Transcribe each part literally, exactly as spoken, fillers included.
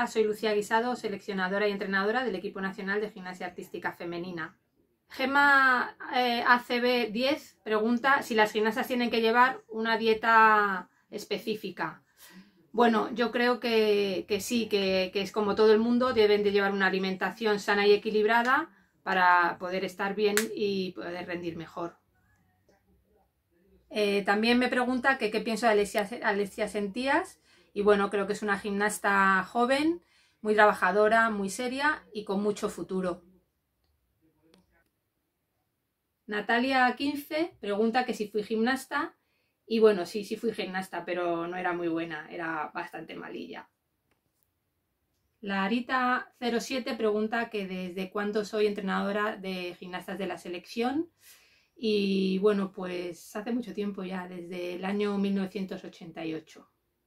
Hola, soy Lucía Guisado, seleccionadora y entrenadora del equipo nacional de gimnasia artística femenina. Gema eh, A C B diez pregunta si las gimnastas tienen que llevar una dieta específica. Bueno, yo creo que, que sí, que, que es como todo el mundo, deben de llevar una alimentación sana y equilibrada para poder estar bien y poder rendir mejor. Eh, también me pregunta que qué pienso de Alexia, Alexia Sentías, y bueno, creo que es una gimnasta joven, muy trabajadora, muy seria y con mucho futuro. Natalia quince pregunta que si fui gimnasta, y bueno, sí, sí fui gimnasta, pero no era muy buena, era bastante malilla. Larita cero siete pregunta que desde cuándo soy entrenadora de gimnastas de la selección. Y bueno, pues hace mucho tiempo ya, desde el año mil novecientos ochenta y ocho.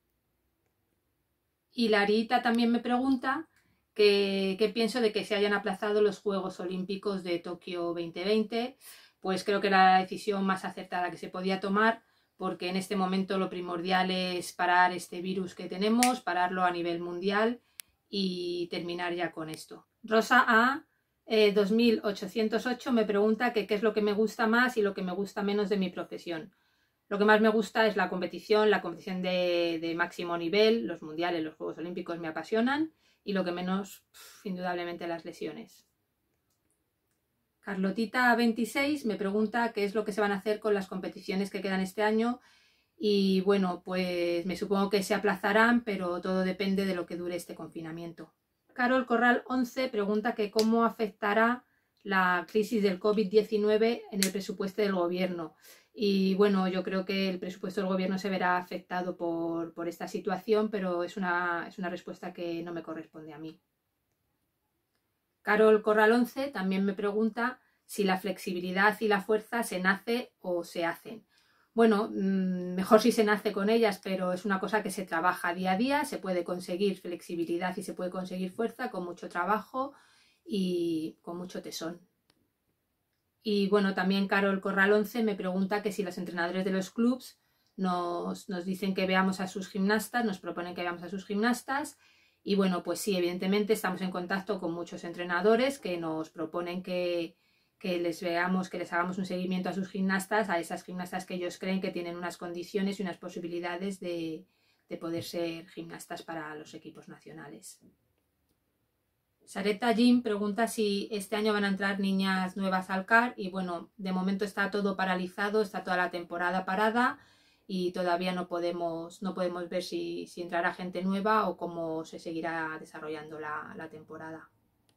Y Larita también me pregunta qué pienso de que se hayan aplazado los Juegos Olímpicos de Tokio veinte veinte. Pues creo que era la decisión más acertada que se podía tomar, porque en este momento lo primordial es parar este virus que tenemos, pararlo a nivel mundial y terminar ya con esto. Rosa A Eh, dos mil ochocientos ocho me pregunta que qué es lo que me gusta más y lo que me gusta menos de mi profesión. Lo que más me gusta es la competición, la competición de, de máximo nivel, los mundiales, los Juegos Olímpicos me apasionan, y lo que menos, pff, indudablemente, las lesiones. Carlotita veintiséis me pregunta qué es lo que se van a hacer con las competiciones que quedan este año, y bueno, pues me supongo que se aplazarán, pero todo depende de lo que dure este confinamiento. Carol Corral once pregunta que cómo afectará la crisis del COVID diecinueve en el presupuesto del gobierno. Y bueno, yo creo que el presupuesto del gobierno se verá afectado por, por esta situación, pero es una, es una respuesta que no me corresponde a mí. Carol Corral once también me pregunta si la flexibilidad y la fuerza se nace o se hacen. Bueno, mejor si se nace con ellas, pero es una cosa que se trabaja día a día, se puede conseguir flexibilidad y se puede conseguir fuerza con mucho trabajo y con mucho tesón. Y bueno, también Carol Corral once me pregunta que si los entrenadores de los clubs nos, nos dicen que veamos a sus gimnastas, nos proponen que veamos a sus gimnastas, y bueno, pues sí, evidentemente estamos en contacto con muchos entrenadores que nos proponen que que les veamos, que les hagamos un seguimiento a sus gimnastas, a esas gimnastas que ellos creen que tienen unas condiciones y unas posibilidades de, de poder ser gimnastas para los equipos nacionales. Sareta Jim pregunta si este año van a entrar niñas nuevas al C A R, y bueno, de momento está todo paralizado, está toda la temporada parada y todavía no podemos, no podemos ver si, si entrará gente nueva o cómo se seguirá desarrollando la, la temporada.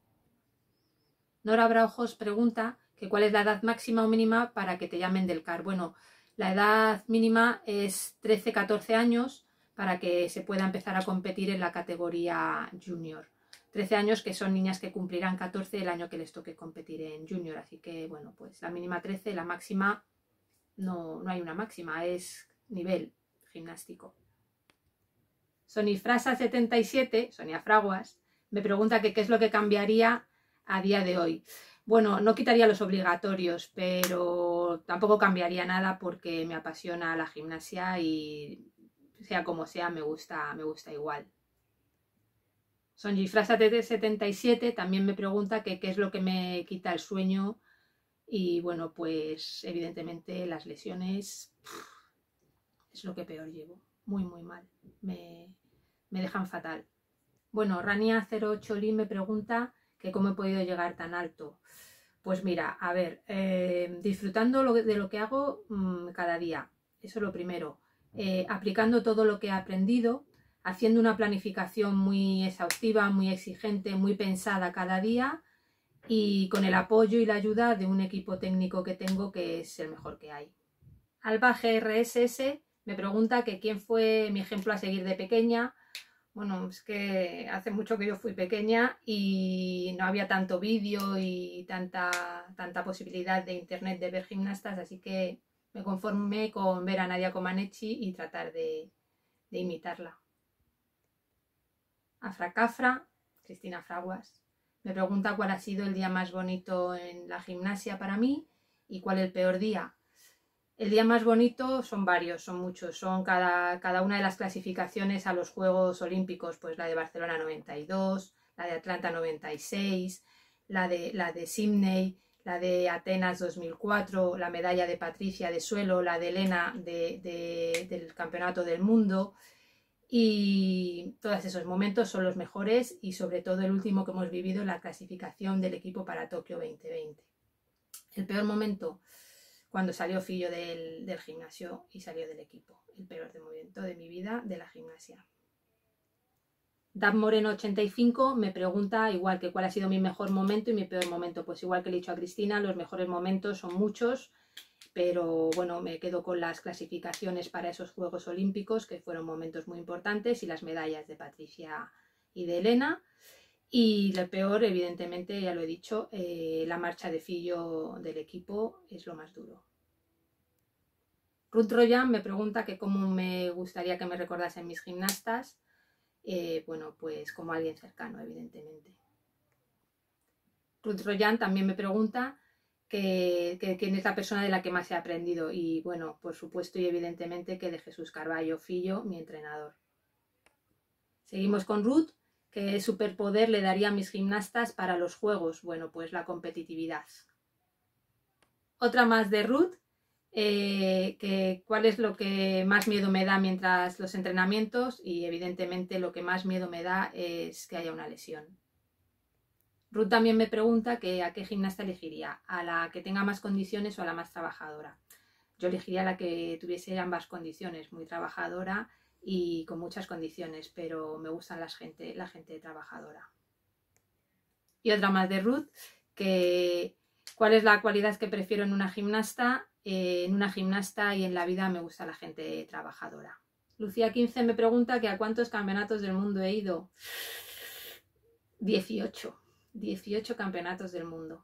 Nora Braujos pregunta que cuál es la edad máxima o mínima para que te llamen del C A R. Bueno, la edad mínima es trece a catorce años para que se pueda empezar a competir en la categoría junior. trece años, que son niñas que cumplirán catorce el año que les toque competir en junior. Así que, bueno, pues la mínima trece, la máxima no, no hay una máxima, es nivel gimnástico. Sonifrasa setenta y siete, Sonia Fraguas, me pregunta que qué es lo que cambiaría a día de hoy. Bueno, no quitaría los obligatorios, pero tampoco cambiaría nada porque me apasiona la gimnasia y sea como sea me gusta, me gusta igual. Sonifrasa setenta y siete también me pregunta que qué es lo que me quita el sueño, y bueno, pues evidentemente las lesiones pff, es lo que peor llevo, muy muy mal, me, me dejan fatal. Bueno, Rania cero ocho Lim me pregunta que cómo he podido llegar tan alto. Pues mira, a ver, eh, disfrutando lo, de lo que hago mmm, cada día, eso es lo primero. Eh, aplicando todo lo que he aprendido, haciendo una planificación muy exhaustiva, muy exigente, muy pensada cada día, y con el apoyo y la ayuda de un equipo técnico que tengo que es el mejor que hay. Alba G R S S me pregunta que quién fue mi ejemplo a seguir de pequeña. Bueno, es que hace mucho que yo fui pequeña y no había tanto vídeo y tanta, tanta posibilidad de internet de ver gimnastas, así que me conformé con ver a Nadia Comaneci y tratar de, de imitarla. Afracafra, Cristina Fraguas, me pregunta cuál ha sido el día más bonito en la gimnasia para mí y cuál el peor día. El día más bonito son varios, son muchos, son cada, cada una de las clasificaciones a los Juegos Olímpicos, pues la de Barcelona noventa y dos, la de Atlanta noventa y seis, la de, la de Sydney, la de Atenas dos mil cuatro, la medalla de Patricia de suelo, la de Elena de, de, del Campeonato del Mundo, y todos esos momentos son los mejores, y sobre todo el último que hemos vivido, la clasificación del equipo para Tokio veinte veinte. El peor momento, cuando salió Fillo del, del gimnasio y salió del equipo. El peor de momento de mi vida de la gimnasia. Dab Moreno ochenta y cinco me pregunta igual que cuál ha sido mi mejor momento y mi peor momento. Pues igual que le he dicho a Cristina, los mejores momentos son muchos, pero bueno, me quedo con las clasificaciones para esos Juegos Olímpicos, que fueron momentos muy importantes, y las medallas de Patricia y de Elena. Y lo peor, evidentemente, ya lo he dicho, eh, la marcha de Fillo del equipo es lo más duro. Ruth Royan me pregunta que cómo me gustaría que me recordasen mis gimnastas. Eh, bueno, pues como alguien cercano, evidentemente. Ruth Royan también me pregunta que, que, quién es la persona de la que más he aprendido. Y bueno, por supuesto y evidentemente que de Jesús Carballo Fillo, mi entrenador. Seguimos con Ruth. ¿Qué superpoder le daría a mis gimnastas para los juegos? Bueno, pues la competitividad. Otra más de Ruth, eh, que cuál es lo que más miedo me da mientras los entrenamientos, y evidentemente lo que más miedo me da es que haya una lesión. Ruth también me pregunta que a qué gimnasta elegiría, a la que tenga más condiciones o a la más trabajadora. Yo elegiría a la que tuviese ambas condiciones, muy trabajadora y con muchas condiciones, pero me gustan las gente, la gente trabajadora. Y otra más de Ruth, que ¿cuál es la cualidad que prefiero en una gimnasta? Eh, en una gimnasta y en la vida me gusta la gente trabajadora. Lucía quince me pregunta que a cuántos campeonatos del mundo he ido. dieciocho. dieciocho campeonatos del mundo.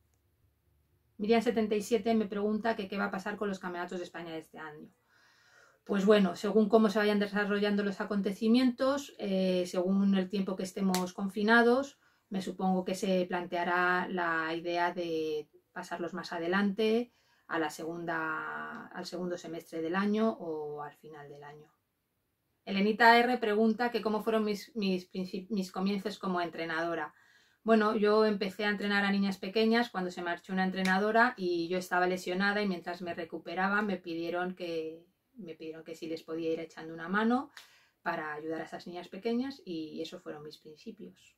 Miriam setenta y siete me pregunta que qué va a pasar con los campeonatos de España de este año. Pues bueno, según cómo se vayan desarrollando los acontecimientos, eh, según el tiempo que estemos confinados, me supongo que se planteará la idea de pasarlos más adelante, a la segunda, al segundo semestre del año o al final del año. Elenita R pregunta que cómo fueron mis, mis, mis comienzos como entrenadora. Bueno, yo empecé a entrenar a niñas pequeñas cuando se marchó una entrenadora y yo estaba lesionada, y mientras me recuperaba me pidieron que... me pidieron que si les podía ir echando una mano para ayudar a esas niñas pequeñas, y esos fueron mis principios.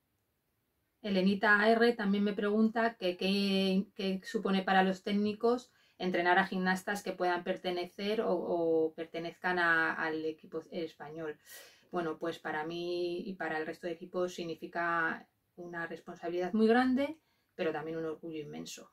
Elenita R también me pregunta que qué, qué supone para los técnicos entrenar a gimnastas que puedan pertenecer o, o pertenezcan a, al equipo español. Bueno, pues para mí y para el resto de equipos significa una responsabilidad muy grande, pero también un orgullo inmenso.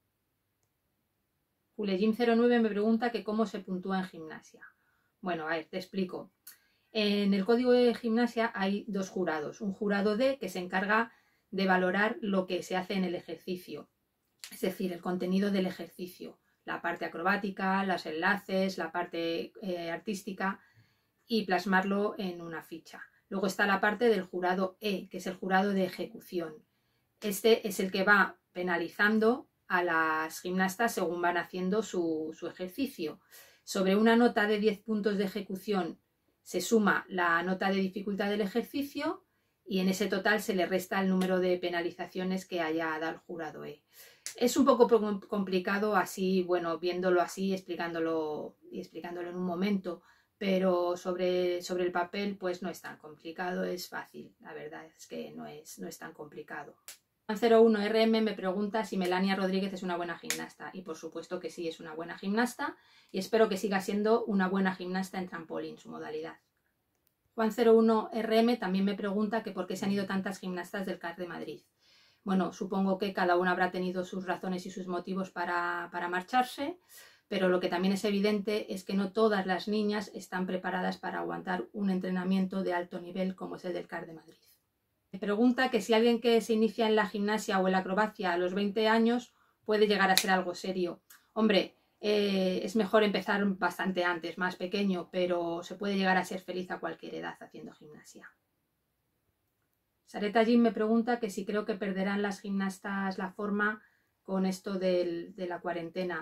Julejim cero nueve me pregunta que cómo se puntúa en gimnasia. Bueno, a ver, te explico. En el código de gimnasia hay dos jurados. Un jurado D que se encarga de valorar lo que se hace en el ejercicio, es decir, el contenido del ejercicio, la parte acrobática, los enlaces, la parte eh, artística, y plasmarlo en una ficha. Luego está la parte del jurado E, que es el jurado de ejecución. Este es el que va penalizando a las gimnastas según van haciendo su, su ejercicio. Sobre una nota de diez puntos de ejecución se suma la nota de dificultad del ejercicio, y en ese total se le resta el número de penalizaciones que haya dado el jurado E. Es un poco complicado así, bueno, viéndolo así, explicándolo y explicándolo en un momento, pero sobre, sobre el papel pues no es tan complicado, es fácil, la verdad es que no es, no es tan complicado. cero uno R M me pregunta si Melania Rodríguez es una buena gimnasta, y por supuesto que sí, es una buena gimnasta, y espero que siga siendo una buena gimnasta en trampolín, su modalidad. Juan cero uno R M también me pregunta que por qué se han ido tantas gimnastas del C A R de Madrid. Bueno, supongo que cada una habrá tenido sus razones y sus motivos para, para marcharse, pero lo que también es evidente es que no todas las niñas están preparadas para aguantar un entrenamiento de alto nivel como es el del C A R de Madrid. Me pregunta que si alguien que se inicia en la gimnasia o en la acrobacia a los veinte años puede llegar a ser algo serio. Hombre, eh, es mejor empezar bastante antes, más pequeño, pero se puede llegar a ser feliz a cualquier edad haciendo gimnasia. Sareta Jim me pregunta que si creo que perderán las gimnastas la forma con esto del, de la cuarentena.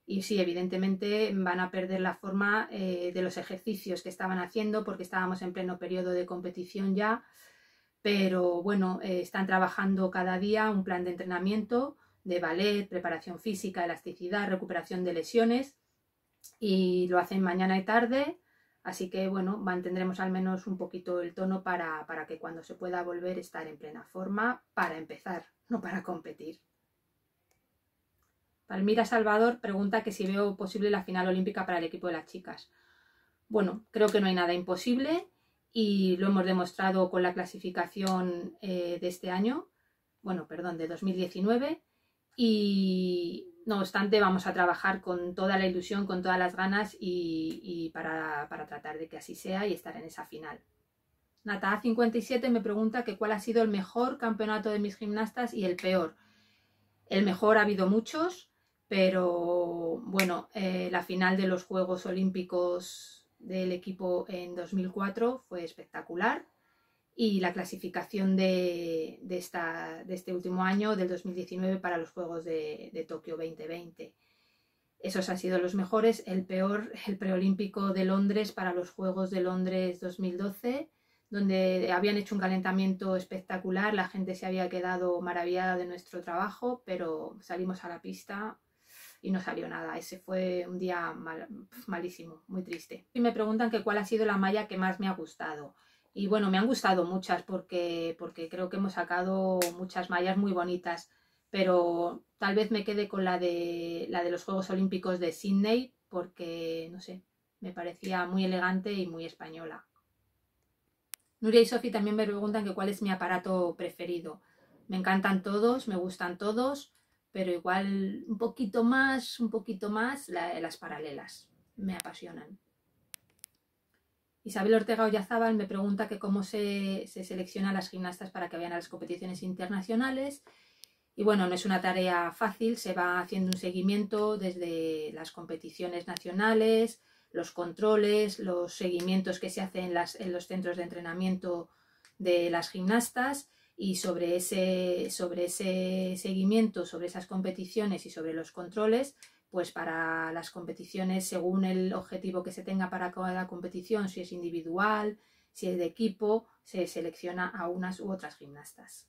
Y sí, evidentemente van a perder la forma eh, de los ejercicios que estaban haciendo porque estábamos en pleno periodo de competición ya, pero bueno, eh, están trabajando cada día un plan de entrenamiento de ballet, preparación física, elasticidad, recuperación de lesiones, y lo hacen mañana y tarde, así que bueno, mantendremos al menos un poquito el tono para, para que cuando se pueda volver estar en plena forma para empezar, no para competir. Palmira Salvador pregunta que si veo posible la final olímpica para el equipo de las chicas. Bueno, creo que no hay nada imposible y lo hemos demostrado con la clasificación eh, de este año, bueno, perdón, de dos mil diecinueve, y no obstante vamos a trabajar con toda la ilusión, con todas las ganas y, y para, para tratar de que así sea y estar en esa final. Nata cincuenta y siete me pregunta que cuál ha sido el mejor campeonato de mis gimnastas y el peor. El mejor ha habido muchos, pero bueno, eh, la final de los Juegos Olímpicos del equipo en dos mil cuatro fue espectacular y la clasificación de, de, esta, de este último año, del dos mil diecinueve, para los Juegos de, de Tokio veinte veinte. Esos han sido los mejores. El peor, el preolímpico de Londres para los Juegos de Londres dos mil doce, donde habían hecho un calentamiento espectacular, la gente se había quedado maravillada de nuestro trabajo, pero salimos a la pista y no salió nada. Ese fue un día mal, malísimo, muy triste. Y me preguntan que cuál ha sido la malla que más me ha gustado. Y bueno, me han gustado muchas porque, porque creo que hemos sacado muchas mallas muy bonitas, pero tal vez me quede con la de, la de los Juegos Olímpicos de Sydney porque, no sé, me parecía muy elegante y muy española. Nuria y Sofi también me preguntan que cuál es mi aparato preferido. Me encantan todos, me gustan todos, pero igual un poquito más, un poquito más la, las paralelas. Me apasionan. Isabel Ortega Oyazábal me pregunta que cómo se, se seleccionan las gimnastas para que vayan a las competiciones internacionales. Y bueno, no es una tarea fácil, se va haciendo un seguimiento desde las competiciones nacionales, los controles, los seguimientos que se hacen en, las, en los centros de entrenamiento de las gimnastas, y sobre ese, sobre ese seguimiento, sobre esas competiciones y sobre los controles, pues para las competiciones, según el objetivo que se tenga para cada competición, si es individual, si es de equipo, se selecciona a unas u otras gimnastas.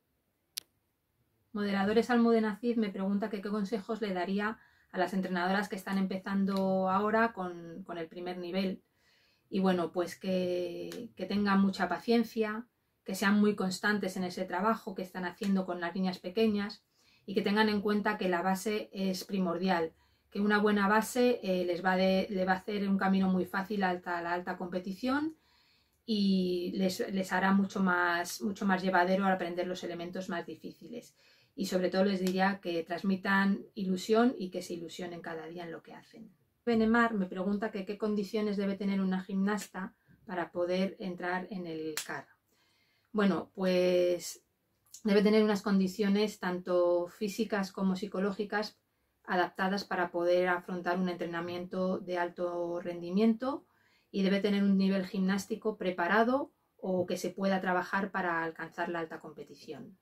Moderadores Almudena Cid me pregunta que qué consejos le daría a las entrenadoras que están empezando ahora con, con el primer nivel. Y bueno, pues que, que tengan mucha paciencia, que sean muy constantes en ese trabajo que están haciendo con las niñas pequeñas y que tengan en cuenta que la base es primordial, que una buena base eh, les va, de, les va a hacer un camino muy fácil hasta la alta competición y les, les hará mucho más, mucho más llevadero al aprender los elementos más difíciles. Y sobre todo les diría que transmitan ilusión y que se ilusionen cada día en lo que hacen. Benemar me pregunta que qué condiciones debe tener una gimnasta para poder entrar en el C A R. Bueno, pues debe tener unas condiciones tanto físicas como psicológicas adaptadas para poder afrontar un entrenamiento de alto rendimiento y debe tener un nivel gimnástico preparado o que se pueda trabajar para alcanzar la alta competición.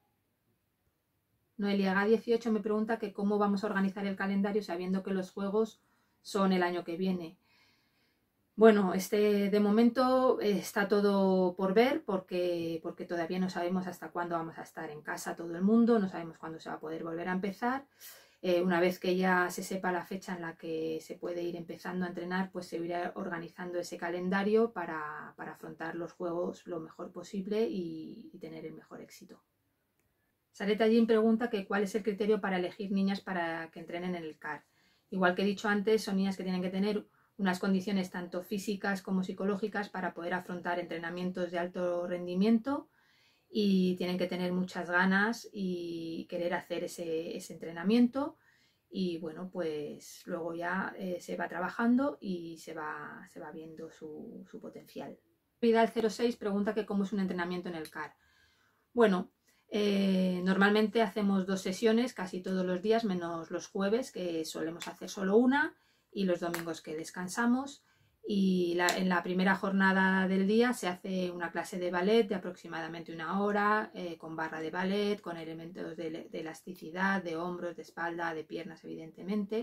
Noelia G dieciocho me pregunta que cómo vamos a organizar el calendario sabiendo que los juegos son el año que viene. Bueno, este, de momento eh, está todo por ver porque, porque todavía no sabemos hasta cuándo vamos a estar en casa todo el mundo, no sabemos cuándo se va a poder volver a empezar. Eh, una vez que ya se sepa la fecha en la que se puede ir empezando a entrenar, pues se irá organizando ese calendario para, para afrontar los juegos lo mejor posible y, y tener el mejor éxito. Sareta Jim pregunta que cuál es el criterio para elegir niñas para que entrenen en el C A R. Igual que he dicho antes, son niñas que tienen que tener unas condiciones tanto físicas como psicológicas para poder afrontar entrenamientos de alto rendimiento y tienen que tener muchas ganas y querer hacer ese, ese entrenamiento y bueno, pues luego ya eh, se va trabajando y se va, se va viendo su, su potencial. Vidal cero seis pregunta que cómo es un entrenamiento en el C A R. Bueno, Eh, normalmente hacemos dos sesiones casi todos los días, menos los jueves, que solemos hacer solo una, y los domingos que descansamos. Y la, en la primera jornada del día se hace una clase de ballet de aproximadamente una hora, eh, con barra de ballet, con elementos de, de elasticidad, de hombros, de espalda, de piernas, evidentemente.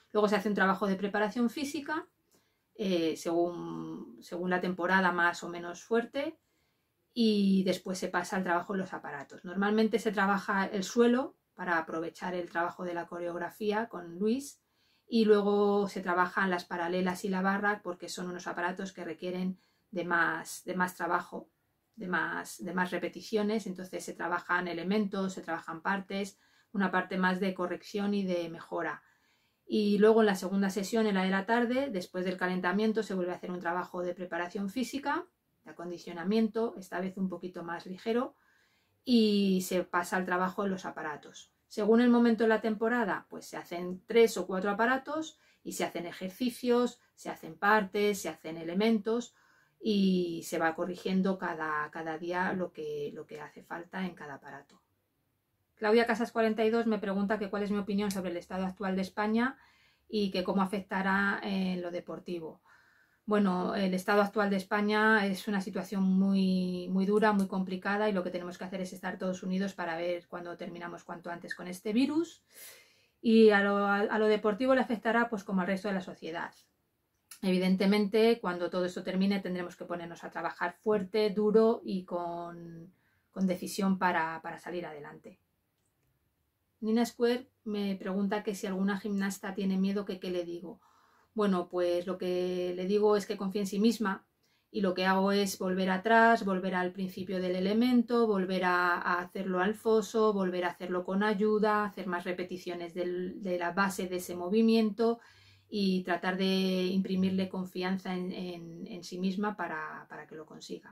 Luego se hace un trabajo de preparación física, eh, según, según la temporada más o menos fuerte, y después se pasa al trabajo en los aparatos. Normalmente se trabaja el suelo para aprovechar el trabajo de la coreografía con Luis, y luego se trabajan las paralelas y la barra porque son unos aparatos que requieren de más, de más trabajo, de más, de más repeticiones. Entonces se trabajan elementos, se trabajan partes, una parte más de corrección y de mejora. Y luego en la segunda sesión, en la de la tarde, después del calentamiento, se vuelve a hacer un trabajo de preparación física, de acondicionamiento, esta vez un poquito más ligero, y se pasa al trabajo en los aparatos. Según el momento de la temporada, pues se hacen tres o cuatro aparatos y se hacen ejercicios, se hacen partes, se hacen elementos y se va corrigiendo cada, cada día lo que, lo que hace falta en cada aparato. Claudia Casas cuarenta y dos me pregunta que cuál es mi opinión sobre el estado actual de España y que cómo afectará en lo deportivo. Bueno, el estado actual de España es una situación muy, muy dura, muy complicada, y lo que tenemos que hacer es estar todos unidos para ver cuándo terminamos cuanto antes con este virus. Y a lo, a lo deportivo le afectará pues como al resto de la sociedad. Evidentemente, cuando todo esto termine tendremos que ponernos a trabajar fuerte, duro y con, con decisión para, para salir adelante. Nina Square me pregunta que si alguna gimnasta tiene miedo, que qué le digo. Bueno, pues lo que le digo es que confíe en sí misma, y lo que hago es volver atrás, volver al principio del elemento, volver a, a hacerlo al foso, volver a hacerlo con ayuda, hacer más repeticiones del, de la base de ese movimiento y tratar de imprimirle confianza en, en, en sí misma para, para que lo consiga.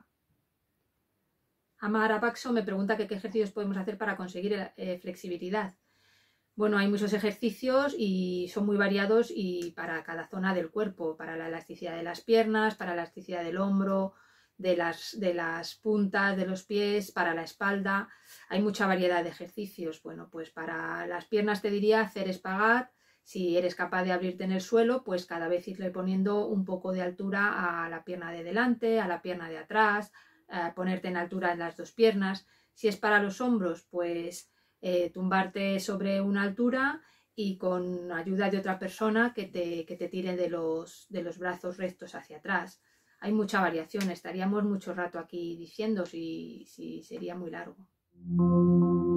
Amara Paxo me pregunta que qué ejercicios podemos hacer para conseguir eh, flexibilidad. Bueno, hay muchos ejercicios y son muy variados y para cada zona del cuerpo, para la elasticidad de las piernas, para la elasticidad del hombro, de las, de las puntas de los pies, para la espalda. Hay mucha variedad de ejercicios. Bueno, pues para las piernas te diría hacer espagat. Si eres capaz de abrirte en el suelo, pues cada vez irle poniendo un poco de altura a la pierna de delante, a la pierna de atrás, a ponerte en altura en las dos piernas. Si es para los hombros, pues Eh, tumbarte sobre una altura y con ayuda de otra persona que te, que te tire de los, de los brazos rectos hacia atrás. Hay mucha variación, estaríamos mucho rato aquí diciendo si, si sería muy largo.